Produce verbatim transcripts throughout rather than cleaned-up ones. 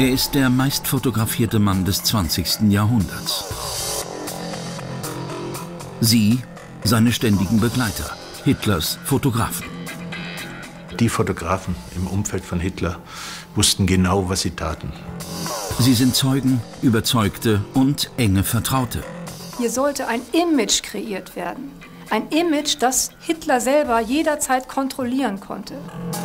Er ist der meistfotografierte Mann des zwanzigsten Jahrhunderts. Sie, seine ständigen Begleiter, Hitlers Fotografen. Die Fotografen im Umfeld von Hitler wussten genau, was sie taten. Sie sind Zeugen, Überzeugte und enge Vertraute. Hier sollte ein Image kreiert werden. Ein Image, das Hitler selber jederzeit kontrollieren konnte.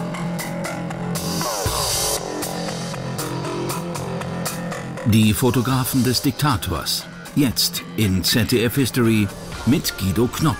Die Fotografen des Diktators. Jetzt in Z D F History mit Guido Knopp.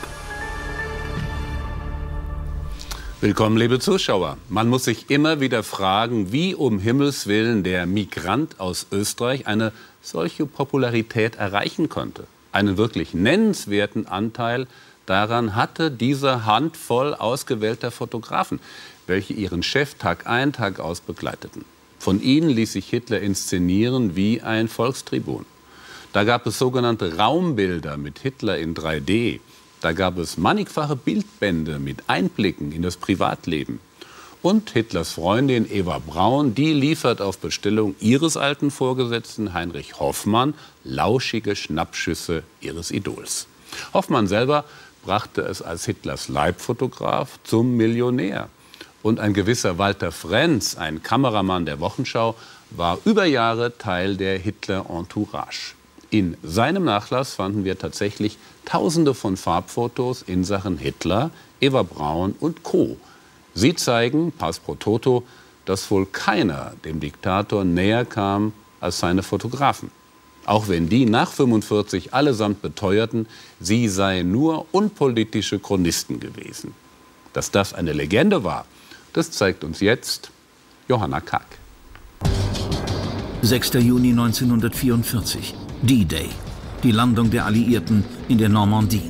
Willkommen, liebe Zuschauer. Man muss sich immer wieder fragen, wie um Himmels Willen der Migrant aus Österreich eine solche Popularität erreichen konnte. Einen wirklich nennenswerten Anteil daran hatte diese Handvoll ausgewählter Fotografen, welche ihren Chef Tag ein, Tag aus begleiteten. Von ihnen ließ sich Hitler inszenieren wie ein Volkstribun. Da gab es sogenannte Raumbilder mit Hitler in drei D. Da gab es mannigfache Bildbände mit Einblicken in das Privatleben. Und Hitlers Freundin Eva Braun, die liefert auf Bestellung ihres alten Vorgesetzten Heinrich Hoffmann lauschige Schnappschüsse ihres Idols. Hoffmann selber brachte es als Hitlers Leibfotograf zum Millionär. Und ein gewisser Walter Frenz, ein Kameramann der Wochenschau, war über Jahre Teil der Hitler-Entourage. In seinem Nachlass fanden wir tatsächlich Tausende von Farbfotos in Sachen Hitler, Eva Braun und Co. Sie zeigen, pass pro toto, dass wohl keiner dem Diktator näher kam als seine Fotografen. Auch wenn die nach fünfundvierzig allesamt beteuerten, sie seien nur unpolitische Chronisten gewesen. Dass das eine Legende war, das zeigt uns jetzt Johanna Kack. sechster Juni neunzehnhundertvierundvierzig. D-Day, die Landung der Alliierten in der Normandie.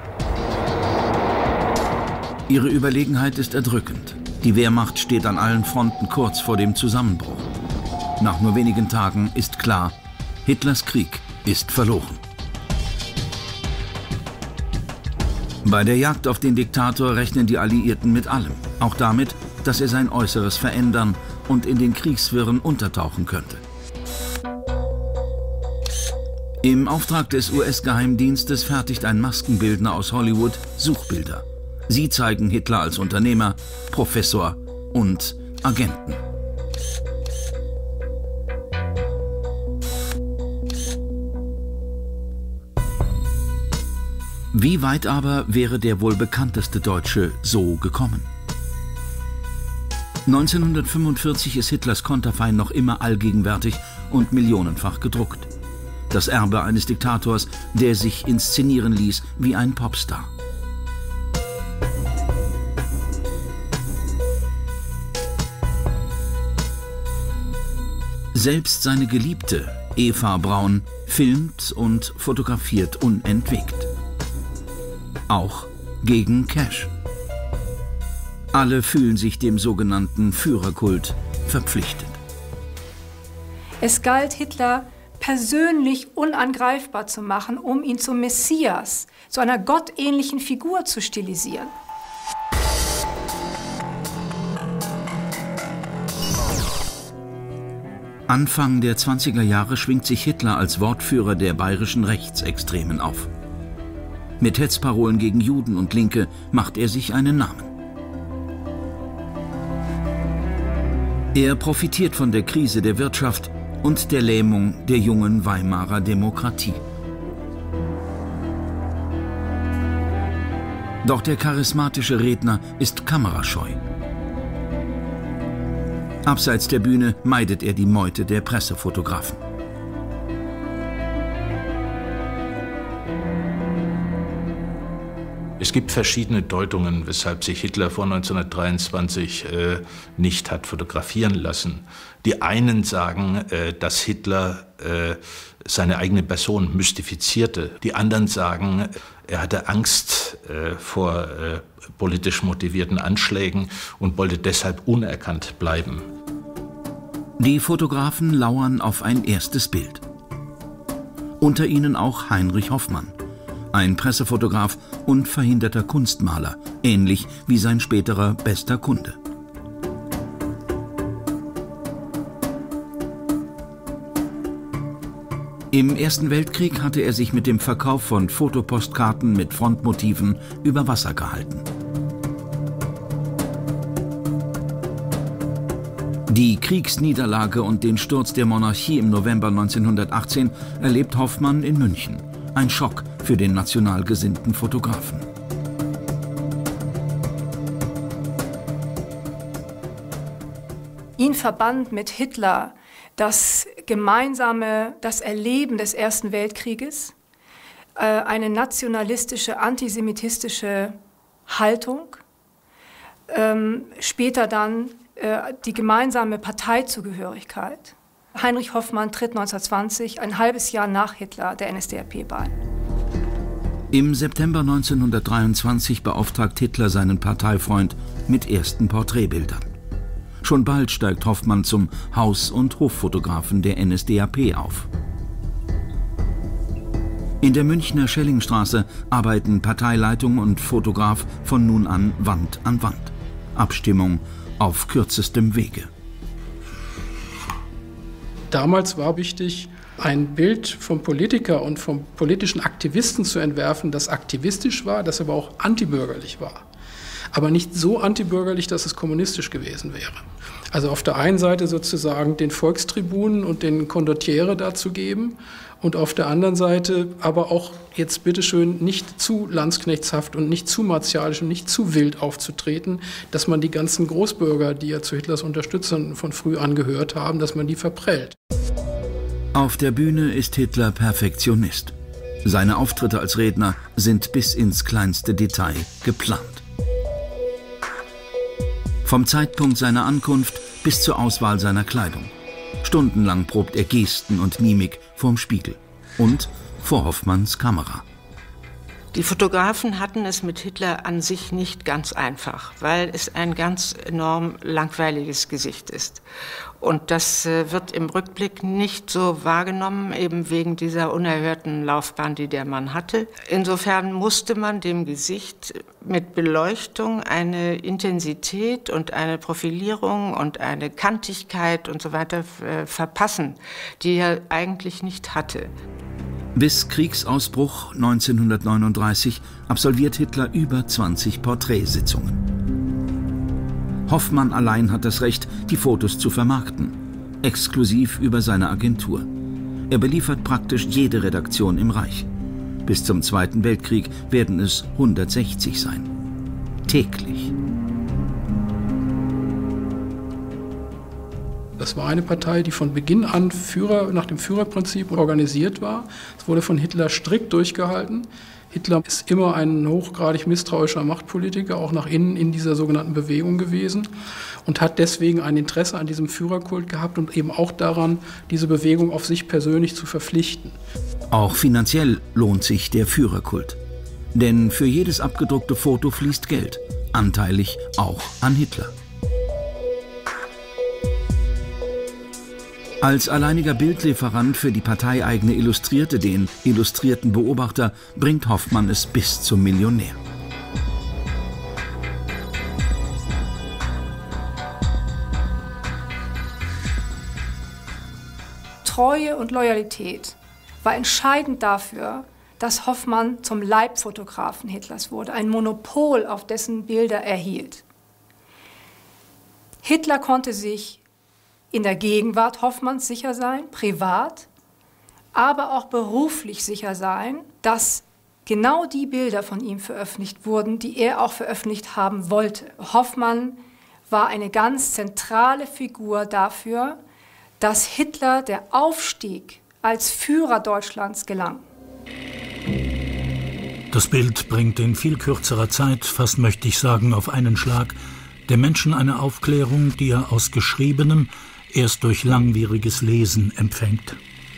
Ihre Überlegenheit ist erdrückend. Die Wehrmacht steht an allen Fronten kurz vor dem Zusammenbruch. Nach nur wenigen Tagen ist klar, Hitlers Krieg ist verloren. Bei der Jagd auf den Diktator rechnen die Alliierten mit allem. Auch damit, dass er sein Äußeres verändern und in den Kriegswirren untertauchen könnte. Im Auftrag des U S-Geheimdienstes fertigt ein Maskenbildner aus Hollywood Suchbilder. Sie zeigen Hitler als Unternehmer, Professor und Agenten. Wie weit aber wäre der wohl bekannteste Deutsche so gekommen? neunzehnhundertfünfundvierzig ist Hitlers Konterfei noch immer allgegenwärtig und millionenfach gedruckt. Das Erbe eines Diktators, der sich inszenieren ließ wie ein Popstar. Selbst seine Geliebte, Eva Braun, filmt und fotografiert unentwegt. Auch gegen Cash. Alle fühlen sich dem sogenannten Führerkult verpflichtet. Es galt, Hitler persönlich unangreifbar zu machen, um ihn zum Messias, zu einer gottähnlichen Figur zu stilisieren. Anfang der zwanziger Jahre schwingt sich Hitler als Wortführer der bayerischen Rechtsextremen auf. Mit Hetzparolen gegen Juden und Linke macht er sich einen Namen. Er profitiert von der Krise der Wirtschaft und der Lähmung der jungen Weimarer Demokratie. Doch der charismatische Redner ist kamerascheu. Abseits der Bühne meidet er die Meute der Pressefotografen. Es gibt verschiedene Deutungen, weshalb sich Hitler vor neunzehnhundertdreiundzwanzig äh, nicht hat fotografieren lassen. Die einen sagen, äh, dass Hitler äh, seine eigene Person mystifizierte. Die anderen sagen, er hatte Angst äh, vor äh, politisch motivierten Anschlägen und wollte deshalb unerkannt bleiben. Die Fotografen lauern auf ein erstes Bild. Unter ihnen auch Heinrich Hoffmann, ein Pressefotograf und verhinderter Kunstmaler, ähnlich wie sein späterer bester Kunde. Im Ersten Weltkrieg hatte er sich mit dem Verkauf von Fotopostkarten mit Frontmotiven über Wasser gehalten. Die Kriegsniederlage und den Sturz der Monarchie im November neunzehnhundertachtzehn erlebt Hoffmann in München. Ein Schock für den national gesinnten Fotografen. Ihn verband mit Hitler das gemeinsame, das Erleben des Ersten Weltkrieges, äh, eine nationalistische, antisemitistische Haltung, ähm, später dann äh, die gemeinsame Parteizugehörigkeit. Heinrich Hoffmann tritt neunzehnhundertzwanzig, ein halbes Jahr nach Hitler, der N S D A P bei. Im September neunzehnhundertdreiundzwanzig beauftragt Hitler seinen Parteifreund mit ersten Porträtbildern. Schon bald steigt Hoffmann zum Haus- und Hoffotografen der N S D A P auf. In der Münchner Schellingstraße arbeiten Parteileitung und Fotograf von nun an Wand an Wand. Abstimmung auf kürzestem Wege. Damals war wichtig, ein Bild vom Politiker und vom politischen Aktivisten zu entwerfen, das aktivistisch war, das aber auch antibürgerlich war. Aber nicht so antibürgerlich, dass es kommunistisch gewesen wäre. Also auf der einen Seite sozusagen den Volkstribunen und den Condottiere dazu geben und auf der anderen Seite aber auch jetzt bitteschön nicht zu landsknechtshaft und nicht zu martialisch und nicht zu wild aufzutreten, dass man die ganzen Großbürger, die ja zu Hitlers Unterstützern von früh angehört haben, dass man die verprellt. Auf der Bühne ist Hitler Perfektionist. Seine Auftritte als Redner sind bis ins kleinste Detail geplant. Vom Zeitpunkt seiner Ankunft bis zur Auswahl seiner Kleidung. Stundenlang probt er Gesten und Mimik vorm Spiegel und vor Hoffmanns Kamera. Die Fotografen hatten es mit Hitler an sich nicht ganz einfach, weil es ein ganz enorm langweiliges Gesicht ist. Und das wird im Rückblick nicht so wahrgenommen, eben wegen dieser unerhörten Laufbahn, die der Mann hatte. Insofern musste man dem Gesicht mit Beleuchtung eine Intensität und eine Profilierung und eine Kantigkeit und so weiter verpassen, die er eigentlich nicht hatte. Bis Kriegsausbruch neunzehnhundertneununddreißig absolviert Hitler über zwanzig Porträtsitzungen. Hoffmann allein hat das Recht, die Fotos zu vermarkten, exklusiv über seine Agentur. Er beliefert praktisch jede Redaktion im Reich. Bis zum Zweiten Weltkrieg werden es hundertsechzig sein. Täglich. Das war eine Partei, die von Beginn an Führer, nach dem Führerprinzip organisiert war. Es wurde von Hitler strikt durchgehalten. Hitler ist immer ein hochgradig misstrauischer Machtpolitiker, auch nach innen in dieser sogenannten Bewegung gewesen und hat deswegen ein Interesse an diesem Führerkult gehabt und eben auch daran, diese Bewegung auf sich persönlich zu verpflichten. Auch finanziell lohnt sich der Führerkult. Denn für jedes abgedruckte Foto fließt Geld, anteilig auch an Hitler. Als alleiniger Bildlieferant für die parteieigene Illustrierte, den Illustrierten Beobachter, bringt Hoffmann es bis zum Millionär. Treue und Loyalität war entscheidend dafür, dass Hoffmann zum Leibfotografen Hitlers wurde, ein Monopol auf dessen Bilder erhielt. Hitler konnte sich in der Gegenwart Hoffmanns sicher sein, privat, aber auch beruflich sicher sein, dass genau die Bilder von ihm veröffentlicht wurden, die er auch veröffentlicht haben wollte. Hoffmann war eine ganz zentrale Figur dafür, dass Hitler der Aufstieg als Führer Deutschlands gelang. Das Bild bringt in viel kürzerer Zeit, fast möchte ich sagen auf einen Schlag, dem Menschen eine Aufklärung, die er aus Geschriebenem erst durch langwieriges Lesen empfängt.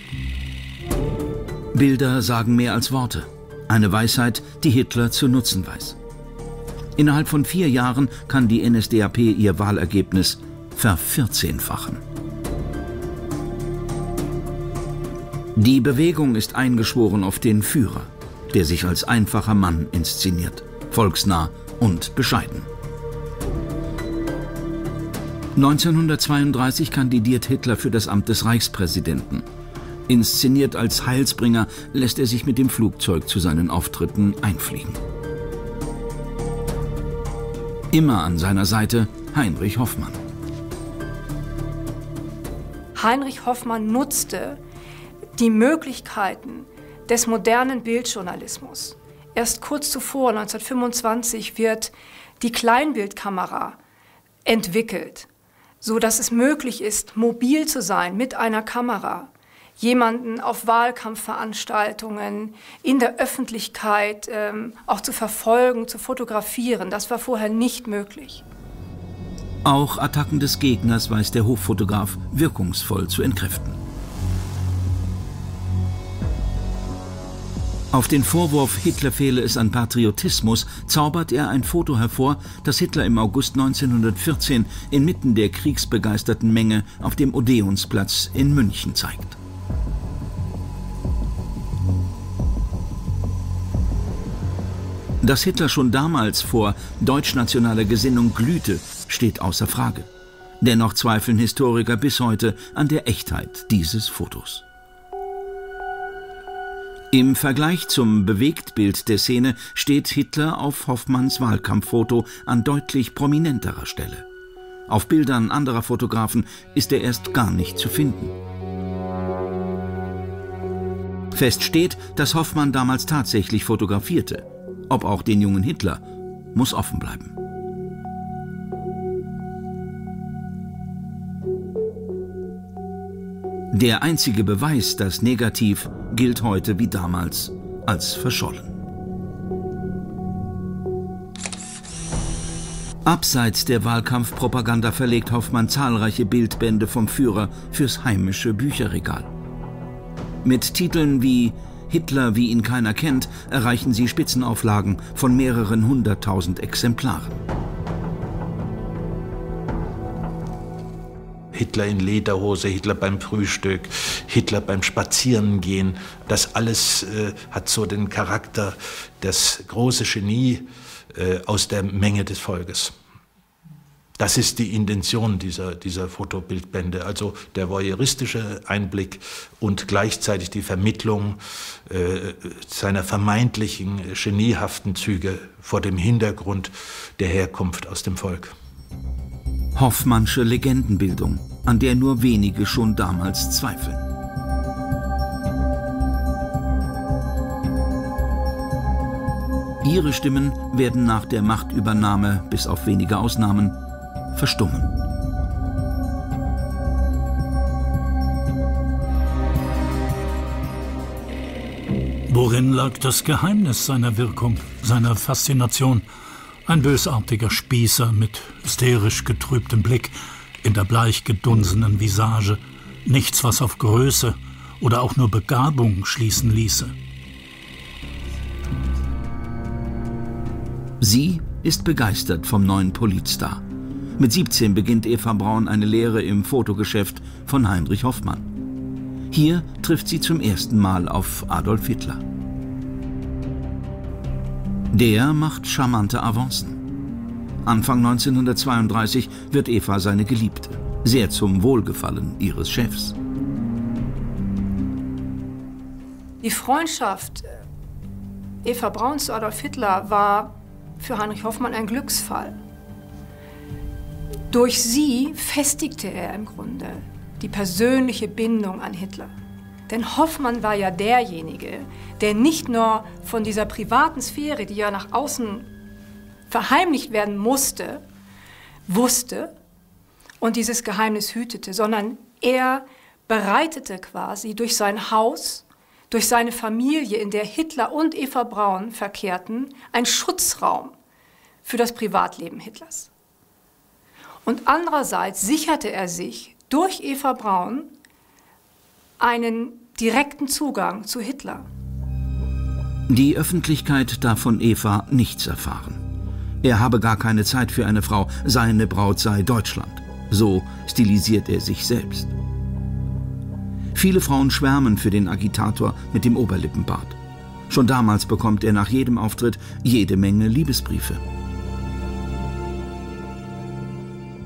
Bilder sagen mehr als Worte. Eine Weisheit, die Hitler zu nutzen weiß. Innerhalb von vier Jahren kann die N S D A P ihr Wahlergebnis vervierzehnfachen. Die Bewegung ist eingeschworen auf den Führer, der sich als einfacher Mann inszeniert, volksnah und bescheiden. neunzehnhundertzweiunddreißig kandidiert Hitler für das Amt des Reichspräsidenten. Inszeniert als Heilsbringer lässt er sich mit dem Flugzeug zu seinen Auftritten einfliegen. Immer an seiner Seite Heinrich Hoffmann. Heinrich Hoffmann nutzte die Möglichkeiten des modernen Bildjournalismus. Erst kurz zuvor, neunzehnhundertfünfundzwanzig, wird die Kleinbildkamera entwickelt, sodass es möglich ist, mobil zu sein mit einer Kamera, jemanden auf Wahlkampfveranstaltungen, in der Öffentlichkeit ähm, auch zu verfolgen, zu fotografieren. Das war vorher nicht möglich. Auch Attacken des Gegners weiß der Hoffotograf wirkungsvoll zu entkräften. Auf den Vorwurf, Hitler fehle es an Patriotismus, zaubert er ein Foto hervor, das Hitler im August neunzehnhundertvierzehn inmitten der kriegsbegeisterten Menge auf dem Odeonsplatz in München zeigt. Dass Hitler schon damals vor deutschnationaler Gesinnung glühte, steht außer Frage. Dennoch zweifeln Historiker bis heute an der Echtheit dieses Fotos. Im Vergleich zum Bewegtbild der Szene steht Hitler auf Hoffmanns Wahlkampffoto an deutlich prominenterer Stelle. Auf Bildern anderer Fotografen ist er erst gar nicht zu finden. Fest steht, dass Hoffmann damals tatsächlich fotografierte. Ob auch den jungen Hitler, muss offen bleiben. Der einzige Beweis, das Negativ, gilt heute wie damals als verschollen. Abseits der Wahlkampfpropaganda verlegt Hoffmann zahlreiche Bildbände vom Führer fürs heimische Bücherregal. Mit Titeln wie Hitler, wie ihn keiner kennt, erreichen sie Spitzenauflagen von mehreren hunderttausend Exemplaren. Hitler in Lederhose, Hitler beim Frühstück, Hitler beim Spazierengehen. Das alles äh, hat so den Charakter, das große Genie äh, aus der Menge des Volkes. Das ist die Intention dieser, dieser Fotobildbände, also der voyeuristische Einblick und gleichzeitig die Vermittlung äh, seiner vermeintlichen geniehaften Züge vor dem Hintergrund der Herkunft aus dem Volk. Hoffmannsche Legendenbildung, an der nur wenige schon damals zweifeln. Ihre Stimmen werden nach der Machtübernahme, bis auf wenige Ausnahmen, verstummen. Worin lag das Geheimnis seiner Wirkung, seiner Faszination? Ein bösartiger Spießer mit hysterisch getrübtem Blick, in der bleich gedunsenen Visage, nichts, was auf Größe oder auch nur Begabung schließen ließe. Sie ist begeistert vom neuen Politstar. Mit siebzehn beginnt Eva Braun eine Lehre im Fotogeschäft von Heinrich Hoffmann. Hier trifft sie zum ersten Mal auf Adolf Hitler. Der macht charmante Avancen. Anfang neunzehnhundertzweiunddreißig wird Eva seine Geliebte, sehr zum Wohlgefallen ihres Chefs. Die Freundschaft Eva Brauns zu Adolf Hitler war für Heinrich Hoffmann ein Glücksfall. Durch sie festigte er im Grunde die persönliche Bindung an Hitler. Denn Hoffmann war ja derjenige, der nicht nur von dieser privaten Sphäre, die ja nach außen verheimlicht werden musste, wusste und dieses Geheimnis hütete, sondern er bereitete quasi durch sein Haus, durch seine Familie, in der Hitler und Eva Braun verkehrten, einen Schutzraum für das Privatleben Hitlers. Und andererseits sicherte er sich durch Eva Braun einen direkten Zugang zu Hitler. Die Öffentlichkeit darf von Eva nichts erfahren. Er habe gar keine Zeit für eine Frau, seine Braut sei Deutschland. So stilisiert er sich selbst. Viele Frauen schwärmen für den Agitator mit dem Oberlippenbart. Schon damals bekommt er nach jedem Auftritt jede Menge Liebesbriefe.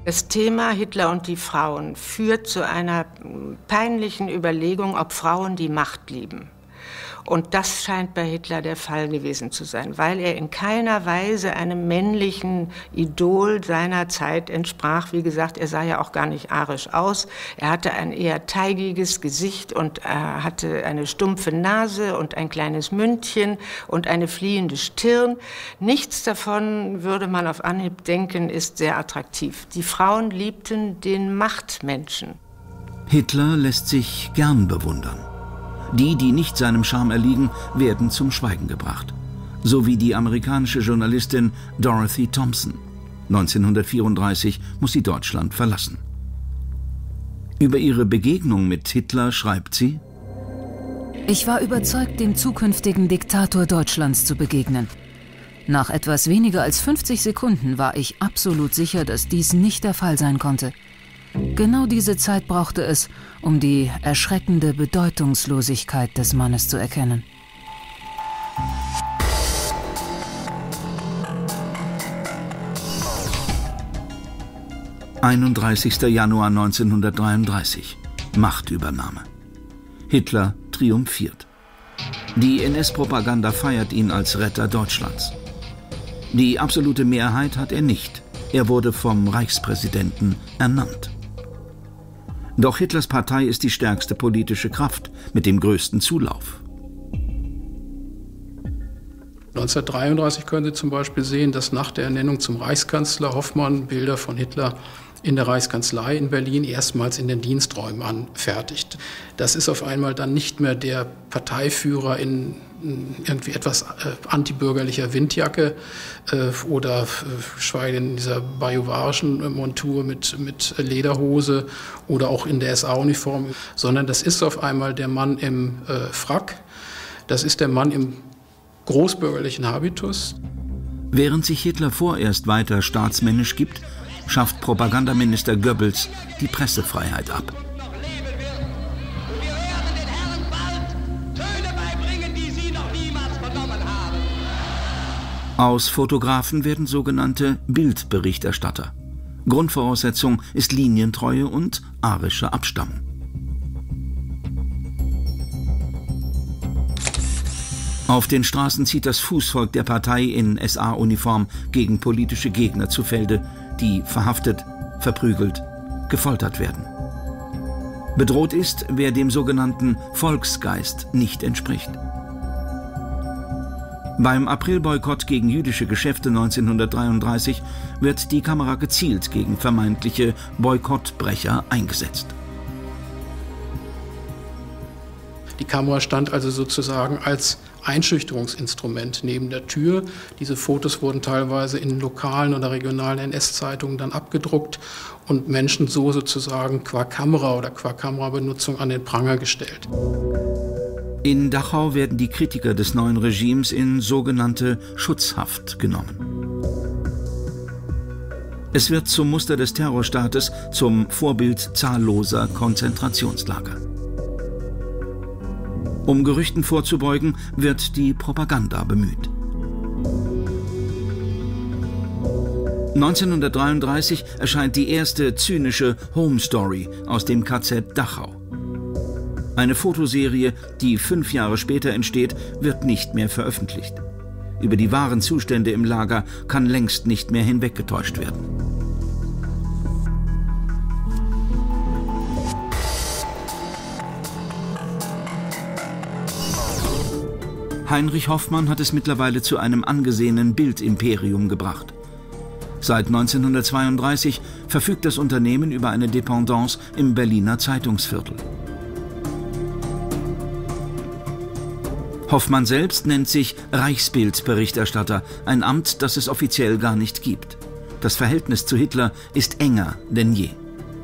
Das Thema Hitler und die Frauen führt zu einer peinlichen Überlegung, ob Frauen die Macht lieben. Und das scheint bei Hitler der Fall gewesen zu sein, weil er in keiner Weise einem männlichen Idol seiner Zeit entsprach. Wie gesagt, er sah ja auch gar nicht arisch aus. Er hatte ein eher teigiges Gesicht und er hatte eine stumpfe Nase und ein kleines Mündchen und eine fliehende Stirn. Nichts davon, würde man auf Anhieb denken, ist sehr attraktiv. Die Frauen liebten den Machtmenschen. Hitler lässt sich gern bewundern. Die, die nicht seinem Charme erliegen, werden zum Schweigen gebracht. So wie die amerikanische Journalistin Dorothy Thompson. neunzehnhundertvierunddreißig muss sie Deutschland verlassen. Über ihre Begegnung mit Hitler schreibt sie: Ich war überzeugt, dem zukünftigen Diktator Deutschlands zu begegnen. Nach etwas weniger als fünfzig Sekunden war ich absolut sicher, dass dies nicht der Fall sein konnte. Genau diese Zeit brauchte es, um die erschreckende Bedeutungslosigkeit des Mannes zu erkennen. einunddreißigster Januar neunzehnhundertdreiunddreißig. Machtübernahme. Hitler triumphiert. Die N S-Propaganda feiert ihn als Retter Deutschlands. Die absolute Mehrheit hat er nicht. Er wurde vom Reichspräsidenten ernannt. Doch Hitlers Partei ist die stärkste politische Kraft mit dem größten Zulauf. neunzehnhundertdreiunddreißig können Sie zum Beispiel sehen, dass nach der Ernennung zum Reichskanzler Hoffmann Bilder von Hitler in der Reichskanzlei in Berlin erstmals in den Diensträumen anfertigt. Das ist auf einmal dann nicht mehr der Parteiführer in irgendwie etwas äh, antibürgerlicher Windjacke äh, oder geschweige denn in dieser bajuwarischen Montur mit, mit Lederhose oder auch in der S A-Uniform, sondern das ist auf einmal der Mann im äh, Frack, das ist der Mann im großbürgerlichen Habitus. Während sich Hitler vorerst weiter staatsmännisch gibt, schafft Propagandaminister Goebbels die Pressefreiheit ab. Aus Fotografen werden sogenannte Bildberichterstatter. Grundvoraussetzung ist Linientreue und arische Abstammung. Auf den Straßen zieht das Fußvolk der Partei in S A-Uniform gegen politische Gegner zu Felde, die verhaftet, verprügelt, gefoltert werden. Bedroht ist, wer dem sogenannten Volksgeist nicht entspricht. Beim Aprilboykott gegen jüdische Geschäfte neunzehnhundertdreiunddreißig wird die Kamera gezielt gegen vermeintliche Boykottbrecher eingesetzt. Die Kamera stand also sozusagen als Einschüchterungsinstrument neben der Tür. Diese Fotos wurden teilweise in lokalen oder regionalen N S-Zeitungen dann abgedruckt und Menschen so sozusagen qua Kamera oder qua Kamerabenutzung an den Pranger gestellt. In Dachau werden die Kritiker des neuen Regimes in sogenannte Schutzhaft genommen. Es wird zum Muster des Terrorstaates, zum Vorbild zahlloser Konzentrationslager. Um Gerüchten vorzubeugen, wird die Propaganda bemüht. neunzehnhundertdreiunddreißig erscheint die erste zynische Home Story aus dem K Z Dachau. Eine Fotoserie, die fünf Jahre später entsteht, wird nicht mehr veröffentlicht. Über die wahren Zustände im Lager kann längst nicht mehr hinweggetäuscht werden. Heinrich Hoffmann hat es mittlerweile zu einem angesehenen Bildimperium gebracht. Seit neunzehnhundertzweiunddreißig verfügt das Unternehmen über eine Dependance im Berliner Zeitungsviertel. Hoffmann selbst nennt sich Reichsbildberichterstatter, ein Amt, das es offiziell gar nicht gibt. Das Verhältnis zu Hitler ist enger denn je.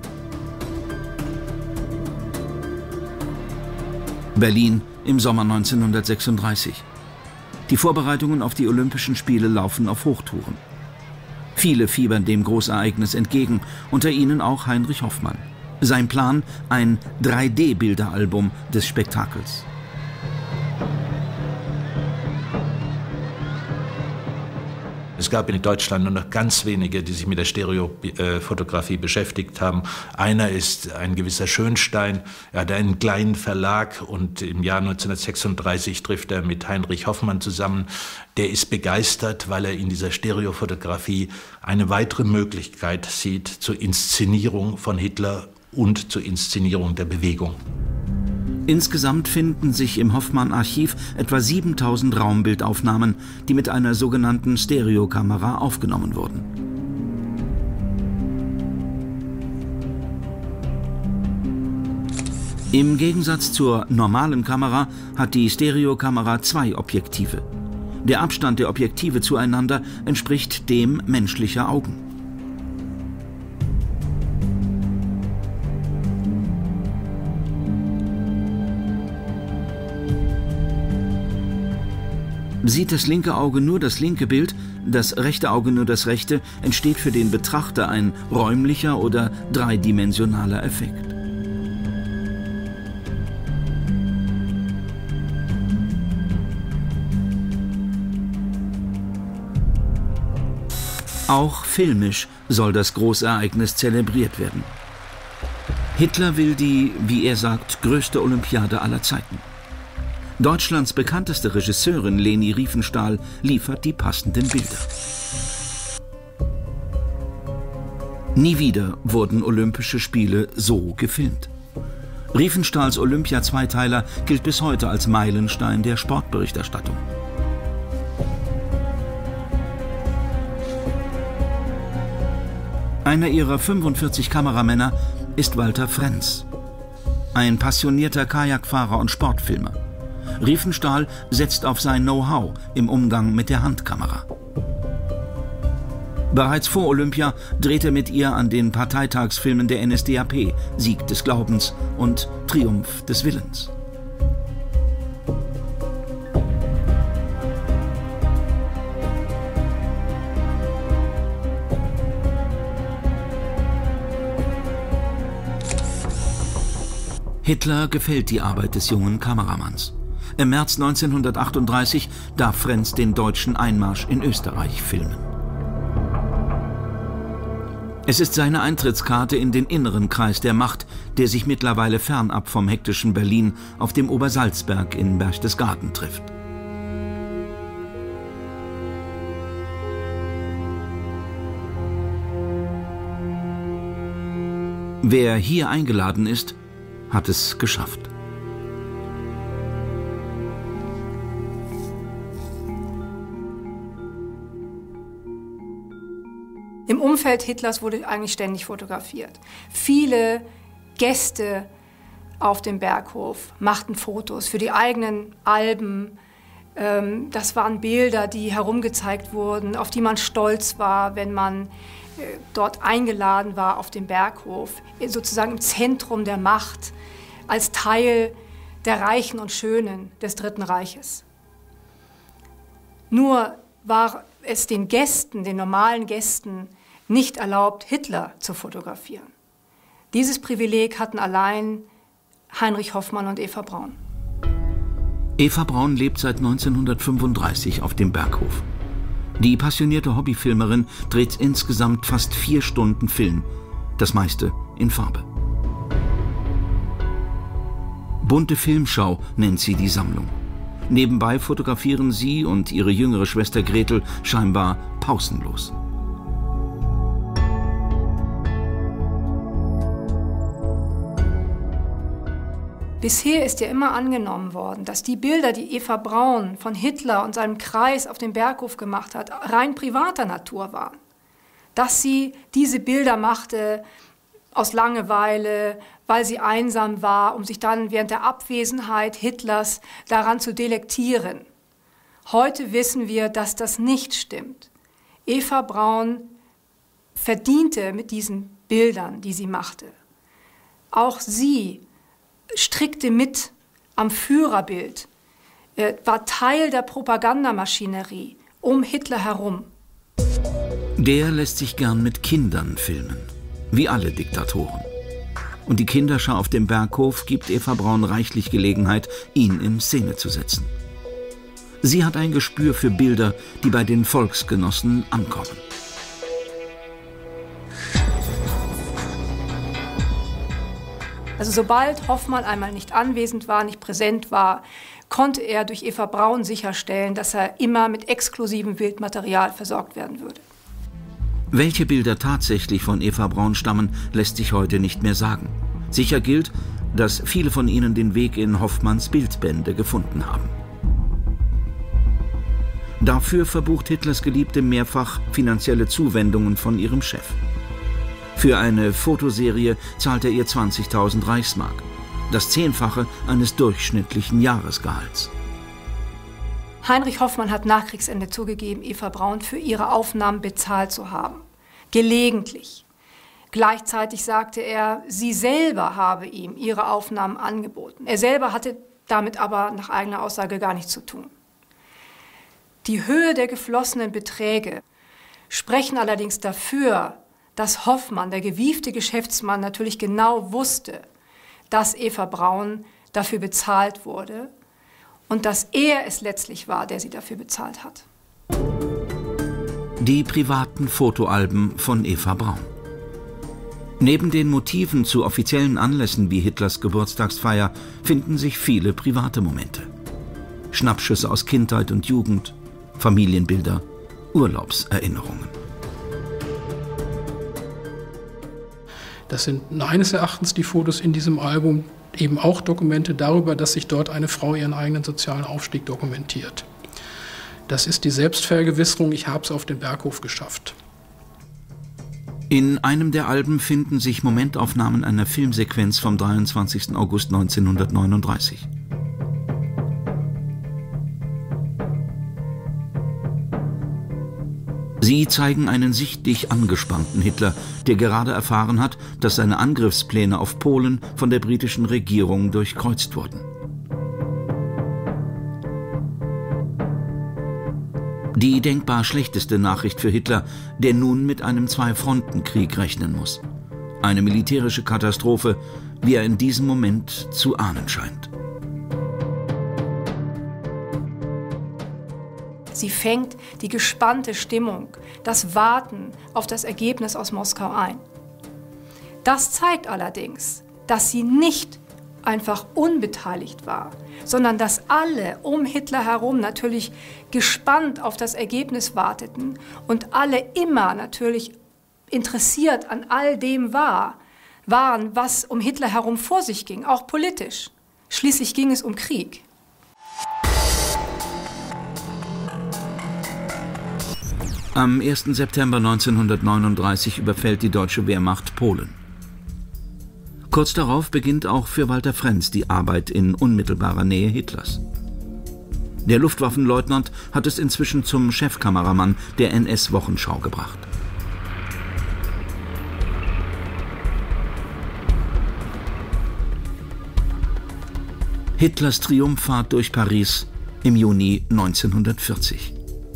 Berlin im Sommer neunzehnhundertsechsunddreißig. Die Vorbereitungen auf die Olympischen Spiele laufen auf Hochtouren. Viele fiebern dem Großereignis entgegen, unter ihnen auch Heinrich Hoffmann. Sein Plan: ein drei D Bilderalbum des Spektakels. Es gab in Deutschland nur noch ganz wenige, die sich mit der Stereofotografie beschäftigt haben. Einer ist ein gewisser Schönstein. Er hat einen kleinen Verlag und im Jahr neunzehnhundertsechsunddreißig trifft er mit Heinrich Hoffmann zusammen. Der ist begeistert, weil er in dieser Stereofotografie eine weitere Möglichkeit sieht zur Inszenierung von Hitler und zur Inszenierung der Bewegung. Insgesamt finden sich im Hoffmann-Archiv etwa siebentausend Raumbildaufnahmen, die mit einer sogenannten Stereokamera aufgenommen wurden. Im Gegensatz zur normalen Kamera hat die Stereokamera zwei Objektive. Der Abstand der Objektive zueinander entspricht dem menschlicher Augen. Sieht das linke Auge nur das linke Bild, das rechte Auge nur das rechte, entsteht für den Betrachter ein räumlicher oder dreidimensionaler Effekt. Auch filmisch soll das Großereignis zelebriert werden. Hitler will die, wie er sagt, größte Olympiade aller Zeiten. Deutschlands bekannteste Regisseurin Leni Riefenstahl liefert die passenden Bilder. Nie wieder wurden Olympische Spiele so gefilmt. Riefenstahls Olympia-Zweiteiler gilt bis heute als Meilenstein der Sportberichterstattung. Einer ihrer fünfundvierzig Kameramänner ist Walter Frenz, ein passionierter Kajakfahrer und Sportfilmer. Riefenstahl setzt auf sein Know-how im Umgang mit der Handkamera. Bereits vor Olympia dreht er mit ihr an den Parteitagsfilmen der N S D A P Sieg des Glaubens und Triumph des Willens. Hitler gefällt die Arbeit des jungen Kameramanns. Im März neunzehnhundertachtunddreißig darf Frenz den deutschen Einmarsch in Österreich filmen. Es ist seine Eintrittskarte in den inneren Kreis der Macht, der sich mittlerweile fernab vom hektischen Berlin auf dem Obersalzberg in Berchtesgaden trifft. Wer hier eingeladen ist, hat es geschafft. Im Umfeld Hitlers wurde eigentlich ständig fotografiert. Viele Gäste auf dem Berghof machten Fotos für die eigenen Alben. Das waren Bilder, die herumgezeigt wurden, auf die man stolz war, wenn man dort eingeladen war auf dem Berghof, sozusagen im Zentrum der Macht, als Teil der Reichen und Schönen des Dritten Reiches. Nur war es den Gästen, den normalen Gästen, nicht erlaubt, Hitler zu fotografieren. Dieses Privileg hatten allein Heinrich Hoffmann und Eva Braun. Eva Braun lebt seit neunzehnhundertfünfunddreißig auf dem Berghof. Die passionierte Hobbyfilmerin dreht insgesamt fast vier Stunden Film, das meiste in Farbe. Bunte Filmschau nennt sie die Sammlung. Nebenbei fotografieren sie und ihre jüngere Schwester Gretel scheinbar pausenlos. Bisher ist ja immer angenommen worden, dass die Bilder, die Eva Braun von Hitler und seinem Kreis auf dem Berghof gemacht hat, rein privater Natur waren. Dass sie diese Bilder machte aus Langeweile, weil sie einsam war, um sich dann während der Abwesenheit Hitlers daran zu delektieren. Heute wissen wir, dass das nicht stimmt. Eva Braun verdiente mit diesen Bildern, die sie machte. Auch sie strickte mit am Führerbild, war Teil der Propagandamaschinerie um Hitler herum. Der lässt sich gern mit Kindern filmen, wie alle Diktatoren. Und die Kinderschau auf dem Berghof gibt Eva Braun reichlich Gelegenheit, ihn in Szene zu setzen. Sie hat ein Gespür für Bilder, die bei den Volksgenossen ankommen. Also sobald Hoffmann einmal nicht anwesend war, nicht präsent war, konnte er durch Eva Braun sicherstellen, dass er immer mit exklusivem Bildmaterial versorgt werden würde. Welche Bilder tatsächlich von Eva Braun stammen, lässt sich heute nicht mehr sagen. Sicher gilt, dass viele von ihnen den Weg in Hoffmanns Bildbände gefunden haben. Dafür verbucht Hitlers Geliebte mehrfach finanzielle Zuwendungen von ihrem Chef. Für eine Fotoserie zahlt er ihr zwanzigtausend Reichsmark, das Zehnfache eines durchschnittlichen Jahresgehalts. Heinrich Hoffmann hat nach Kriegsende zugegeben, Eva Braun für ihre Aufnahmen bezahlt zu haben. Gelegentlich. Gleichzeitig sagte er, sie selber habe ihm ihre Aufnahmen angeboten. Er selber hatte damit aber nach eigener Aussage gar nichts zu tun. Die Höhe der geflossenen Beträge sprechen allerdings dafür, dass Hoffmann, der gewiefte Geschäftsmann, natürlich genau wusste, dass Eva Braun dafür bezahlt wurde und dass er es letztlich war, der sie dafür bezahlt hat. Die privaten Fotoalben von Eva Braun. Neben den Motiven zu offiziellen Anlässen wie Hitlers Geburtstagsfeier finden sich viele private Momente. Schnappschüsse aus Kindheit und Jugend, Familienbilder, Urlaubserinnerungen. Das sind meines Erachtens die Fotos in diesem Album eben auch Dokumente darüber, dass sich dort eine Frau ihren eigenen sozialen Aufstieg dokumentiert. Das ist die Selbstvergewisserung, ich habe es auf den Berghof geschafft. In einem der Alben finden sich Momentaufnahmen einer Filmsequenz vom dreiundzwanzigsten August neunzehnhundertneununddreißig. Sie zeigen einen sichtlich angespannten Hitler, der gerade erfahren hat, dass seine Angriffspläne auf Polen von der britischen Regierung durchkreuzt wurden. Die denkbar schlechteste Nachricht für Hitler, der nun mit einem Zwei-Fronten-Krieg rechnen muss. Eine militärische Katastrophe, wie er in diesem Moment zu ahnen scheint. Sie fängt die gespannte Stimmung, das Warten auf das Ergebnis aus Moskau ein. Das zeigt allerdings, dass sie nicht einfach unbeteiligt war, sondern dass alle um Hitler herum natürlich gespannt auf das Ergebnis warteten und alle immer natürlich interessiert an all dem war, waren, was um Hitler herum vor sich ging, auch politisch. Schließlich ging es um Krieg. Am ersten September neunzehnhundertneununddreißig überfällt die deutsche Wehrmacht Polen. Kurz darauf beginnt auch für Walter Frentz die Arbeit in unmittelbarer Nähe Hitlers. Der Luftwaffenleutnant hat es inzwischen zum Chefkameramann der N S-Wochenschau gebracht. Hitlers Triumphfahrt durch Paris im Juni neunzehnhundertvierzig.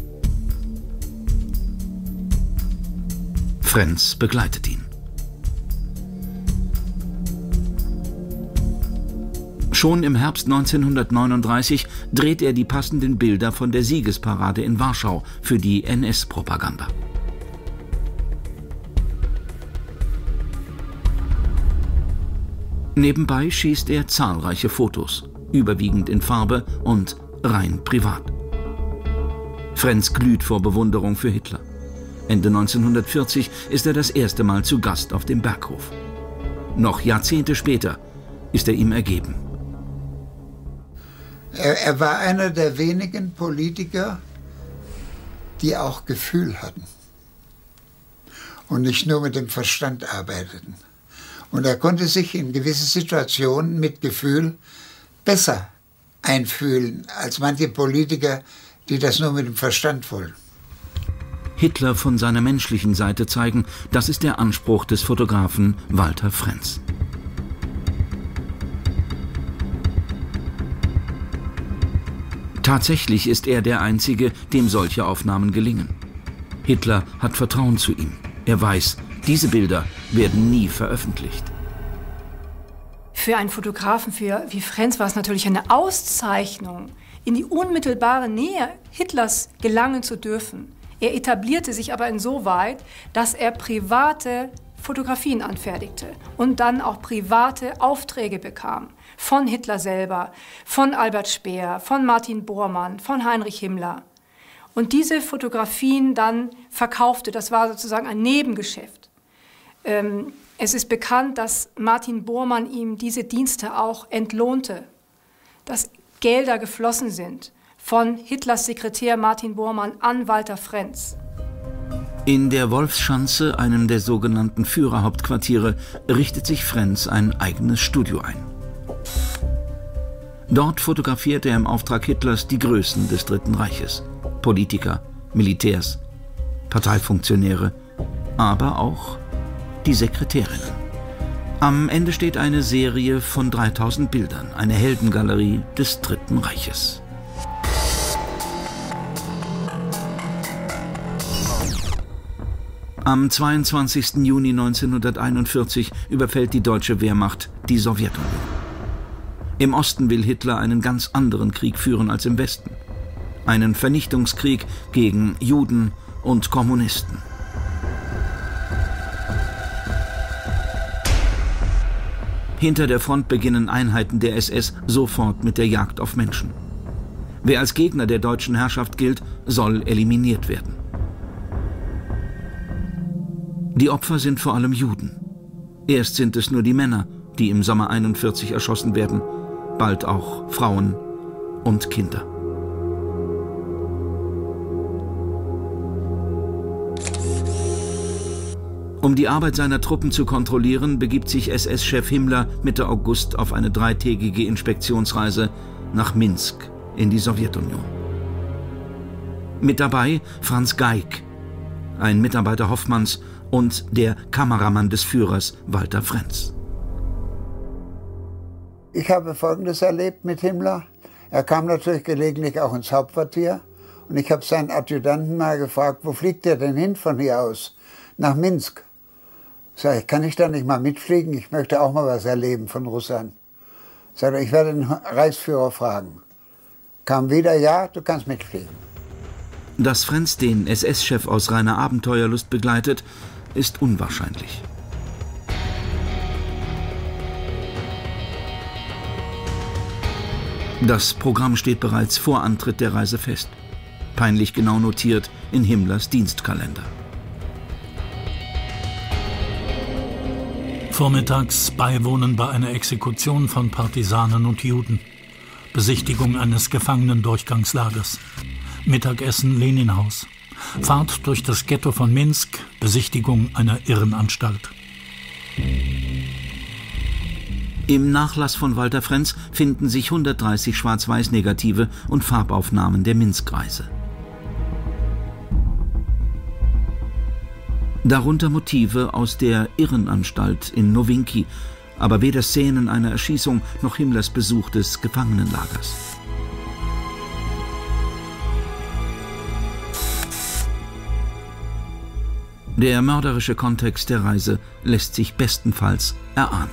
Frentz begleitet ihn. Schon im Herbst neunzehnhundertneununddreißig dreht er die passenden Bilder von der Siegesparade in Warschau für die N S-Propaganda. Nebenbei schießt er zahlreiche Fotos, überwiegend in Farbe und rein privat. Frentz glüht vor Bewunderung für Hitler. Ende neunzehnhundertvierzig ist er das erste Mal zu Gast auf dem Berghof. Noch Jahrzehnte später ist er ihm ergeben. Er, er war einer der wenigen Politiker, die auch Gefühl hatten und nicht nur mit dem Verstand arbeiteten. Und er konnte sich in gewisse Situationen mit Gefühl besser einfühlen als manche Politiker, die das nur mit dem Verstand wollen. Hitler von seiner menschlichen Seite zeigen, das ist der Anspruch des Fotografen Walter Frentz. Tatsächlich ist er der Einzige, dem solche Aufnahmen gelingen. Hitler hat Vertrauen zu ihm. Er weiß, diese Bilder werden nie veröffentlicht. Für einen Fotografen für, wie Frentz war es natürlich eine Auszeichnung, in die unmittelbare Nähe Hitlers gelangen zu dürfen. Er etablierte sich aber insoweit, dass er private Fotografien anfertigte und dann auch private Aufträge bekam. Von Hitler selber, von Albert Speer, von Martin Bormann, von Heinrich Himmler. Und diese Fotografien dann verkaufte. Das war sozusagen ein Nebengeschäft. Ähm, es ist bekannt, dass Martin Bormann ihm diese Dienste auch entlohnte, dass Gelder geflossen sind von Hitlers Sekretär Martin Bormann an Walter Frentz. In der Wolfschanze, einem der sogenannten Führerhauptquartiere, richtet sich Frentz ein eigenes Studio ein. Dort fotografiert er im Auftrag Hitlers die Größen des Dritten Reiches. Politiker, Militärs, Parteifunktionäre, aber auch die Sekretärinnen. Am Ende steht eine Serie von dreitausend Bildern, eine Heldengalerie des Dritten Reiches. Am zweiundzwanzigsten Juni neunzehnhunderteinundvierzig überfällt die deutsche Wehrmacht die Sowjetunion. Im Osten will Hitler einen ganz anderen Krieg führen als im Westen. Einen Vernichtungskrieg gegen Juden und Kommunisten. Hinter der Front beginnen Einheiten der S S sofort mit der Jagd auf Menschen. Wer als Gegner der deutschen Herrschaft gilt, soll eliminiert werden. Die Opfer sind vor allem Juden. Erst sind es nur die Männer, die im Sommer einundvierzig erschossen werden, bald auch Frauen und Kinder. Um die Arbeit seiner Truppen zu kontrollieren, begibt sich S S-Chef Himmler Mitte August auf eine dreitägige Inspektionsreise nach Minsk in die Sowjetunion. Mit dabei Franz Geig, ein Mitarbeiter Hoffmanns und der Kameramann des Führers Walter Frentz. Ich habe Folgendes erlebt mit Himmler. Er kam natürlich gelegentlich auch ins Hauptquartier und ich habe seinen Adjutanten mal gefragt, wo fliegt er denn hin von hier aus? Nach Minsk. Sag ich, kann ich da nicht mal mitfliegen? Ich möchte auch mal was erleben von Russland. Sag ich, ich werde den Reichsführer fragen. Kam wieder, ja, du kannst mitfliegen. Dass Frentz den S S-Chef aus reiner Abenteuerlust begleitet, ist unwahrscheinlich. Das Programm steht bereits vor Antritt der Reise fest. Peinlich genau notiert in Himmlers Dienstkalender. Vormittags Beiwohnen bei einer Exekution von Partisanen und Juden. Besichtigung eines Gefangenendurchgangslagers. Mittagessen Leninhaus. Fahrt durch das Ghetto von Minsk, Besichtigung einer Irrenanstalt. Im Nachlass von Walter Frentz finden sich hundertdreißig Schwarz-Weiß-Negative und Farbaufnahmen der Minsk-Reise. Darunter Motive aus der Irrenanstalt in Nowinki, aber weder Szenen einer Erschießung noch Himmlers Besuch des Gefangenenlagers. Der mörderische Kontext der Reise lässt sich bestenfalls erahnen.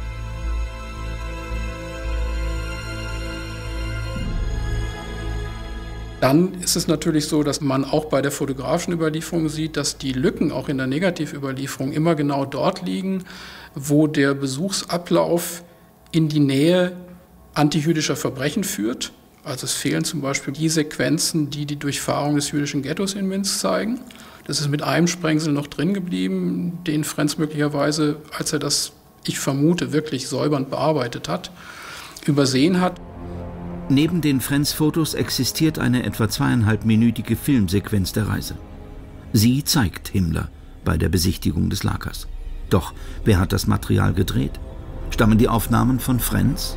Dann ist es natürlich so, dass man auch bei der fotografischen Überlieferung sieht, dass die Lücken auch in der Negativüberlieferung immer genau dort liegen, wo der Besuchsablauf in die Nähe antijüdischer Verbrechen führt. Also es fehlen zum Beispiel die Sequenzen, die die Durchfahrung des jüdischen Ghettos in Minsk zeigen. Das ist mit einem Sprengsel noch drin geblieben, den Frentz möglicherweise, als er das, ich vermute, wirklich säubernd bearbeitet hat, übersehen hat. Neben den Frentz-Fotos existiert eine etwa zweieinhalbminütige Filmsequenz der Reise. Sie zeigt Himmler bei der Besichtigung des Lagers. Doch wer hat das Material gedreht? Stammen die Aufnahmen von Frentz?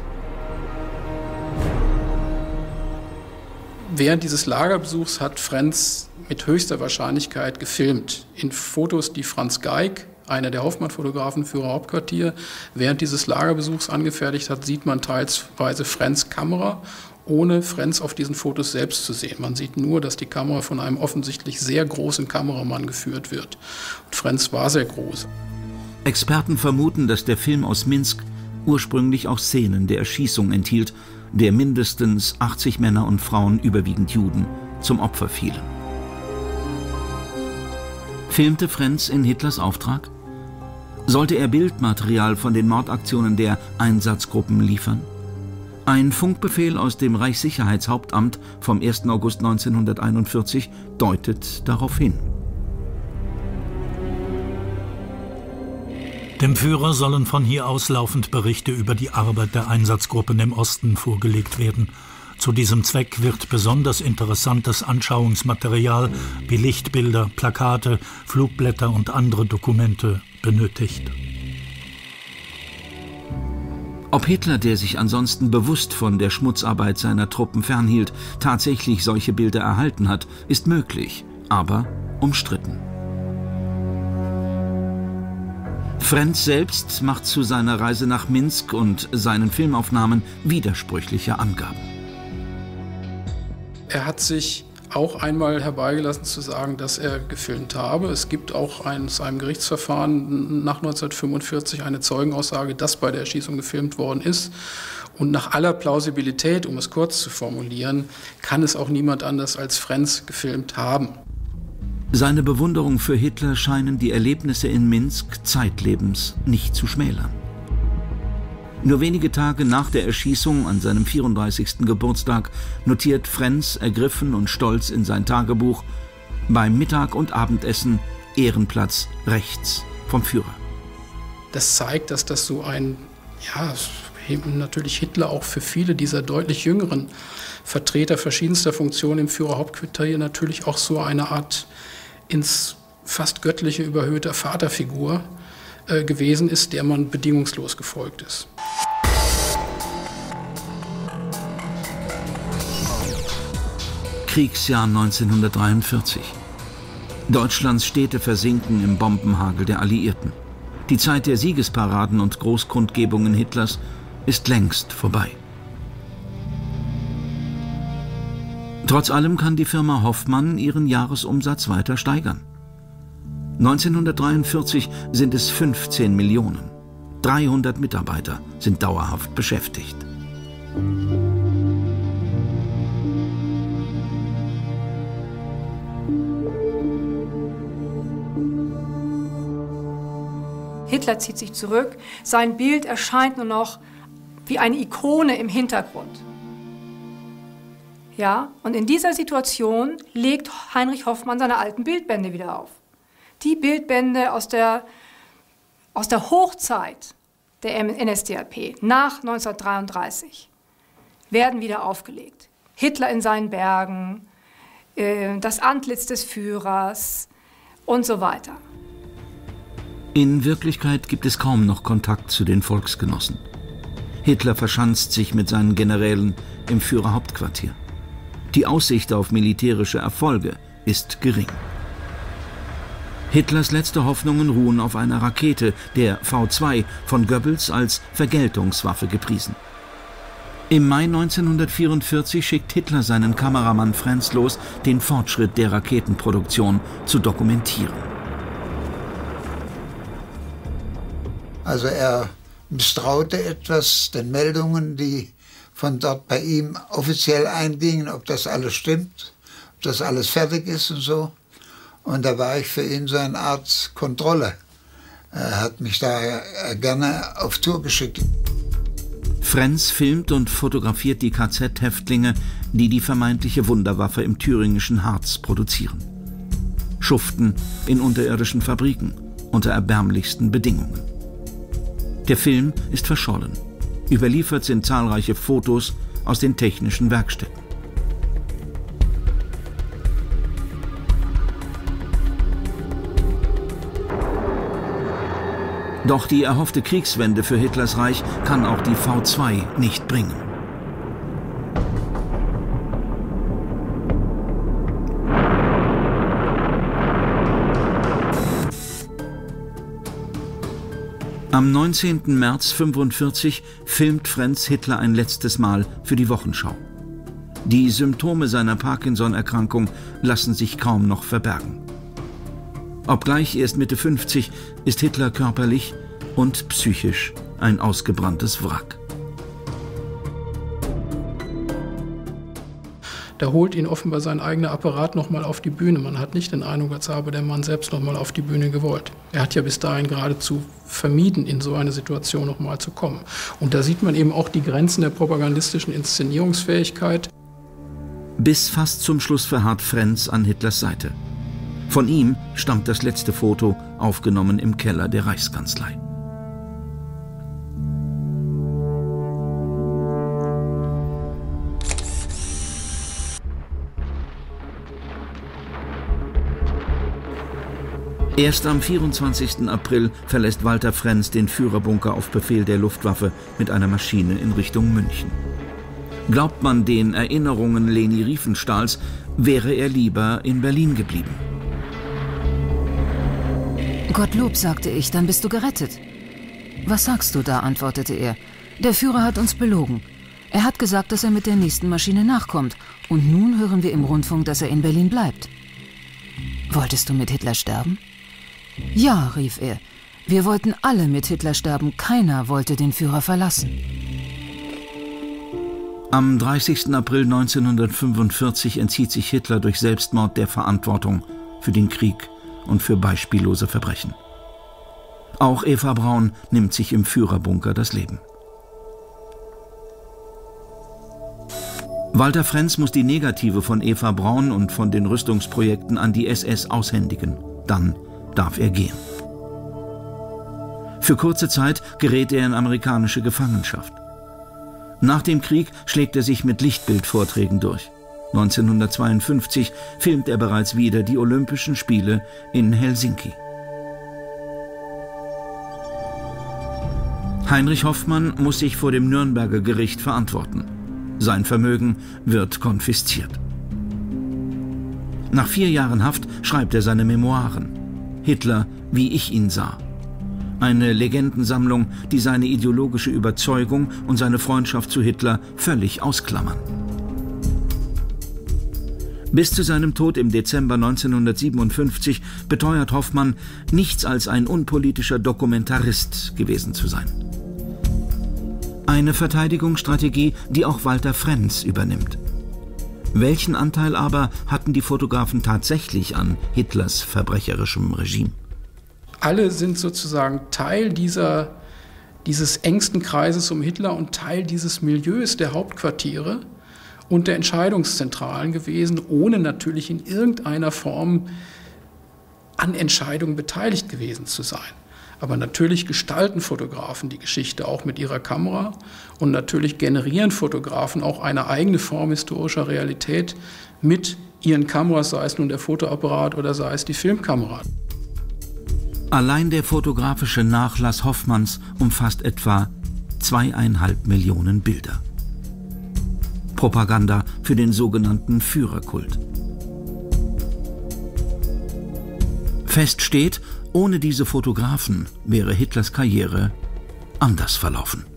Während dieses Lagerbesuchs hat Frentz mit höchster Wahrscheinlichkeit gefilmt. In Fotos, die Franz Geig, einer der Hoffmann-Fotografen, Führer Hauptquartier, während dieses Lagerbesuchs angefertigt hat, sieht man teilweise Frentz' Kamera, ohne Frentz auf diesen Fotos selbst zu sehen. Man sieht nur, dass die Kamera von einem offensichtlich sehr großen Kameramann geführt wird. Und Frentz war sehr groß. Experten vermuten, dass der Film aus Minsk ursprünglich auch Szenen der Erschießung enthielt, der mindestens achtzig Männer und Frauen, überwiegend Juden, zum Opfer fielen. Filmte Frenz in Hitlers Auftrag? Sollte er Bildmaterial von den Mordaktionen der Einsatzgruppen liefern? Ein Funkbefehl aus dem Reichssicherheitshauptamt vom ersten August neunzehnhunderteinundvierzig deutet darauf hin. Dem Führer sollen von hier aus laufend Berichte über die Arbeit der Einsatzgruppen im Osten vorgelegt werden. Zu diesem Zweck wird besonders interessantes Anschauungsmaterial wie Lichtbilder, Plakate, Flugblätter und andere Dokumente benötigt. Ob Hitler, der sich ansonsten bewusst von der Schmutzarbeit seiner Truppen fernhielt, tatsächlich solche Bilder erhalten hat, ist möglich, aber umstritten. Frenz selbst macht zu seiner Reise nach Minsk und seinen Filmaufnahmen widersprüchliche Angaben. Er hat sich auch einmal herbeigelassen zu sagen, dass er gefilmt habe. Es gibt auch ein, aus einem Gerichtsverfahren nach neunzehnhundertfünfundvierzig eine Zeugenaussage, dass bei der Erschießung gefilmt worden ist. Und nach aller Plausibilität, um es kurz zu formulieren, kann es auch niemand anders als Frenz gefilmt haben. Seine Bewunderung für Hitler scheinen die Erlebnisse in Minsk zeitlebens nicht zu schmälern. Nur wenige Tage nach der Erschießung an seinem vierunddreißigsten Geburtstag notiert Frenz ergriffen und stolz in sein Tagebuch: beim Mittag- und Abendessen Ehrenplatz rechts vom Führer. Das zeigt, dass das so ein, ja, natürlich Hitler auch für viele dieser deutlich jüngeren Vertreter verschiedenster Funktionen im Führerhauptquartier natürlich auch so eine Art ins fast göttliche überhöhter Vaterfigur äh, gewesen ist, der man bedingungslos gefolgt ist. Kriegsjahr neunzehnhundertdreiundvierzig. Deutschlands Städte versinken im Bombenhagel der Alliierten. Die Zeit der Siegesparaden und Großkundgebungen Hitlers ist längst vorbei. Trotz allem kann die Firma Hoffmann ihren Jahresumsatz weiter steigern. neunzehnhundertdreiundvierzig sind es fünfzehn Millionen. dreihundert Mitarbeiter sind dauerhaft beschäftigt. Hitler zieht sich zurück. Sein Bild erscheint nur noch wie eine Ikone im Hintergrund. Ja, und in dieser Situation legt Heinrich Hoffmann seine alten Bildbände wieder auf. Die Bildbände aus der, aus der Hochzeit der N S D A P nach neunzehnhundertdreiunddreißig werden wieder aufgelegt. Hitler in seinen Bergen, äh, das Antlitz des Führers und so weiter. In Wirklichkeit gibt es kaum noch Kontakt zu den Volksgenossen. Hitler verschanzt sich mit seinen Generälen im Führerhauptquartier. Die Aussicht auf militärische Erfolge ist gering. Hitlers letzte Hoffnungen ruhen auf einer Rakete, der V zwei, von Goebbels als Vergeltungswaffe gepriesen. Im Mai neunzehnhundertvierundvierzig schickt Hitler seinen Kameramann Frenz los, den Fortschritt der Raketenproduktion zu dokumentieren. Also er misstraute etwas den Meldungen, die von dort bei ihm offiziell eingingen, ob das alles stimmt, ob das alles fertig ist und so. Und da war ich für ihn so eine Art Kontrolle. Er hat mich da gerne auf Tour geschickt. Frenz filmt und fotografiert die K Z-Häftlinge, die die vermeintliche Wunderwaffe im thüringischen Harz produzieren. Schuften in unterirdischen Fabriken unter erbärmlichsten Bedingungen. Der Film ist verschollen. Überliefert sind zahlreiche Fotos aus den technischen Werkstätten. Doch die erhoffte Kriegswende für Hitlers Reich kann auch die V zwei nicht bringen. Am neunzehnten März neunzehnhundertfünfundvierzig filmt Frenz Hitler ein letztes Mal für die Wochenschau. Die Symptome seiner Parkinson-Erkrankung lassen sich kaum noch verbergen. Obgleich erst Mitte fünfzig ist Hitler körperlich und psychisch ein ausgebranntes Wrack. Da holt ihn offenbar sein eigener Apparat nochmal auf die Bühne. Man hat nicht den Eindruck, als habe der Mann selbst nochmal auf die Bühne gewollt. Er hat ja bis dahin geradezu vermieden, in so eine Situation nochmal zu kommen. Und da sieht man eben auch die Grenzen der propagandistischen Inszenierungsfähigkeit. Bis fast zum Schluss verharrt Frenz an Hitlers Seite. Von ihm stammt das letzte Foto, aufgenommen im Keller der Reichskanzlei. Erst am vierundzwanzigsten April verlässt Walter Frenz den Führerbunker auf Befehl der Luftwaffe mit einer Maschine in Richtung München. Glaubt man den Erinnerungen Leni Riefenstahls, wäre er lieber in Berlin geblieben. Gottlob, sagte ich, dann bist du gerettet. Was sagst du da, antwortete er. Der Führer hat uns belogen. Er hat gesagt, dass er mit der nächsten Maschine nachkommt. Und nun hören wir im Rundfunk, dass er in Berlin bleibt. Wolltest du mit Hitler sterben? Ja, rief er. Wir wollten alle mit Hitler sterben. Keiner wollte den Führer verlassen. Am dreißigsten April neunzehnhundertfünfundvierzig entzieht sich Hitler durch Selbstmord der Verantwortung für den Krieg und für beispiellose Verbrechen. Auch Eva Braun nimmt sich im Führerbunker das Leben. Walter Frenz muss die Negative von Eva Braun und von den Rüstungsprojekten an die S S aushändigen. Dann darf er gehen. Für kurze Zeit gerät er in amerikanische Gefangenschaft. Nach dem Krieg schlägt er sich mit Lichtbildvorträgen durch. neunzehnhundertzweiundfünfzig filmt er bereits wieder die Olympischen Spiele in Helsinki. Heinrich Hoffmann muss sich vor dem Nürnberger Gericht verantworten. Sein Vermögen wird konfisziert. Nach vier Jahren Haft schreibt er seine Memoiren. Hitler, wie ich ihn sah. Eine Legendensammlung, die seine ideologische Überzeugung und seine Freundschaft zu Hitler völlig ausklammern. Bis zu seinem Tod im Dezember neunzehnhundertsiebenundfünfzig beteuert Hoffmann, nichts als ein unpolitischer Dokumentarist gewesen zu sein. Eine Verteidigungsstrategie, die auch Walter Frenz übernimmt. Welchen Anteil aber hatten die Fotografen tatsächlich an Hitlers verbrecherischem Regime? Alle sind sozusagen Teil dieser, dieses engsten Kreises um Hitler und Teil dieses Milieus der Hauptquartiere und der Entscheidungszentralen gewesen, ohne natürlich in irgendeiner Form an Entscheidungen beteiligt gewesen zu sein. Aber natürlich gestalten Fotografen die Geschichte auch mit ihrer Kamera und natürlich generieren Fotografen auch eine eigene Form historischer Realität mit ihren Kameras, sei es nun der Fotoapparat oder sei es die Filmkamera. Allein der fotografische Nachlass Hoffmanns umfasst etwa zweieinhalb Millionen Bilder. Propaganda für den sogenannten Führerkult. Fest steht, ohne diese Fotografen wäre Hitlers Karriere anders verlaufen.